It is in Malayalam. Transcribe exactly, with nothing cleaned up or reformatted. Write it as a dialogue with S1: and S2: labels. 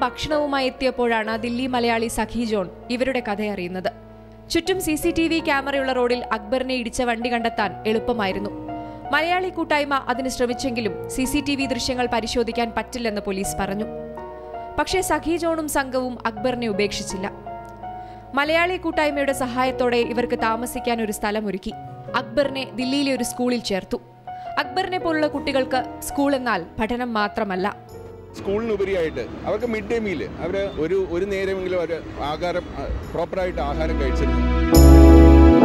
S1: ഭക്ഷണവുമായി എത്തിയപ്പോഴാണ് ദില്ലി മലയാളി സഖി ജോൺ ഇവരുടെ കഥയറിയുന്നത്. ചുറ്റും സി സി ടി വി ക്യാമറയുള്ള റോഡിൽ അക്ബറിനെ ഇടിച്ച വണ്ടി കണ്ടെത്താൻ എളുപ്പമായിരുന്നു. മലയാളി കൂട്ടായ്മ അതിന് ശ്രമിച്ചെങ്കിലും സി സി ടി വി ദൃശ്യങ്ങൾ പരിശോധിക്കാൻ പറ്റില്ലെന്ന് പോലീസ് പറഞ്ഞു. പക്ഷേ സഖി ജോണും സംഘവും അക്ബറിനെ ഉപേക്ഷിച്ചില്ല. മലയാളി കൂട്ടായ്മയുടെ സഹായത്തോടെ ഇവർക്ക് താമസിക്കാൻ ഒരു സ്ഥലമൊരുക്കി. അക്ബറിനെ ദില്ലിയിലെ ഒരു സ്കൂളിൽ ചേർത്തു. അക്ബറിനെ പോലുള്ള കുട്ടികൾക്ക് സ്കൂൾ എന്നാൽ പഠനം മാത്രമല്ല,
S2: സ്കൂളിനുപരിയായിട്ട് അവർക്ക് മിഡ് ഡേ മീൽ, അവർ ഒരു ഒരു നേരമെങ്കിലും അവർ ആഹാരം പ്രോപ്പറായിട്ട് ആഹാരം കഴിച്ചിരുന്നു.